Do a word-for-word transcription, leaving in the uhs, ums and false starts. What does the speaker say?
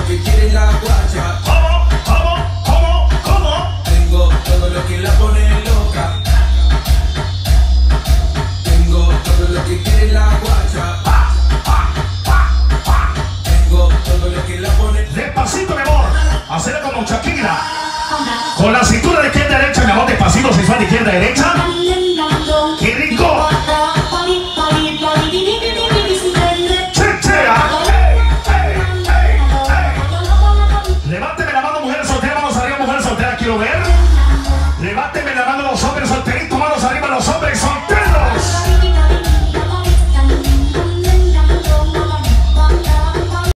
que quiere la guacha. ¿Cómo? ¿Cómo? ¿Cómo? ¿Cómo? Tengo todo lo que la pone loca. Tengo todo lo que quiere la guacha. Pa, pa, pa, pa. Tengo todo lo que la pone. Despacito, mi amor. Hacerlo como Shakira. Con la cintura de izquierda a derecha, mi amor, despacito, sensual de izquierda a derecha.